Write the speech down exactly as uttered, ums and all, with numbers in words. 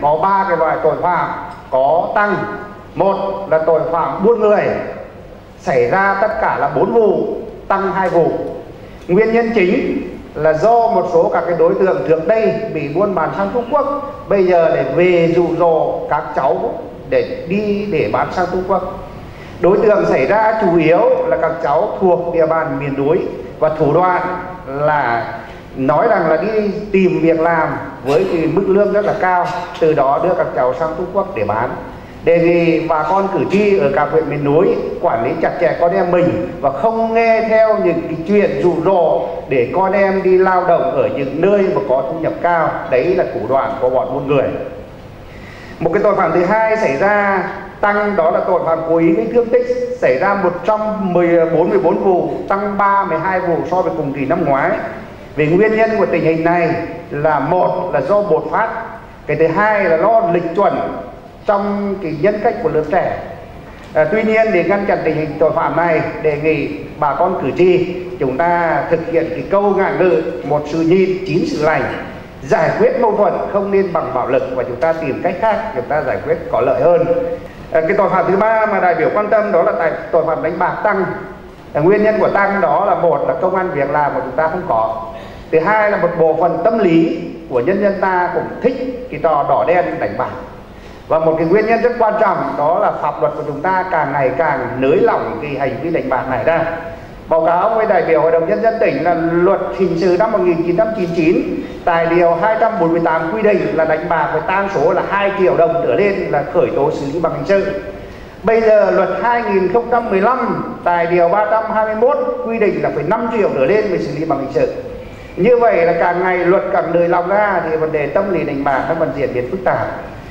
có ba cái loại tội phạm có tăng. Một là tội phạm buôn người, xảy ra tất cả là bốn vụ, tăng hai vụ. Nguyên nhân chính là do một số các cái đối tượng trước đây bị buôn bán sang Trung Quốc, bây giờ để về dụ dỗ các cháu để đi để bán sang Trung Quốc. Đối tượng xảy ra chủ yếu là các cháu thuộc địa bàn miền núi, và thủ đoạn là nói rằng là đi tìm việc làm với cái mức lương rất là cao, từ đó đưa các cháu sang Trung Quốc để bán. Đề nghị bà con cử tri ở các huyện miền núi quản lý chặt chẽ con em mình và không nghe theo những cái chuyện dụ dỗ để con em đi lao động ở những nơi mà có thu nhập cao. Đấy là thủ đoạn của bọn buôn người. Một cái tội phạm thứ hai xảy ra tăng, đó là tội phạm cố ý gây thương tích, xảy ra một trăm bốn mươi bốn vụ, tăng ba mươi hai vụ so với cùng kỳ năm ngoái. Về nguyên nhân của tình hình này là một là do bột phát, cái thứ hai là do lệch chuẩn trong cái nhân cách của lớp trẻ. À, tuy nhiên để ngăn chặn tình hình tội phạm này, đề nghị bà con cử tri chúng ta thực hiện cái câu ngạn ngữ một sự nhịn chín sự lành, giải quyết mâu thuẫn không nên bằng bạo lực, và chúng ta tìm cách khác chúng ta giải quyết có lợi hơn. À, cái tội phạm thứ ba mà đại biểu quan tâm đó là tại tội phạm đánh bạc tăng. À, nguyên nhân của tăng đó là một là công ăn việc làm của chúng ta không có, thứ hai là một bộ phận tâm lý của nhân dân ta cũng thích cái trò đỏ đen đánh bạc, và một cái nguyên nhân rất quan trọng đó là pháp luật của chúng ta càng ngày càng nới lỏng cái hành vi đánh bạc này ra. Báo cáo với đại biểu Hội đồng Nhân dân tỉnh là luật hình sự năm một nghìn chín trăm chín mươi chín tại điều hai trăm bốn mươi tám quy định là đánh bạc với tang số là hai triệu đồng trở lên là khởi tố xử lý bằng hình sự. Bây giờ luật hai nghìn không trăm mười lăm tại điều ba trăm hai mươi mốt quy định là phải năm triệu trở lên mới xử lý bằng hình sự. Như vậy là càng ngày luật càng nới lỏng ra thì vấn đề tâm lý đánh bạc nó vẫn diễn biến phức tạp.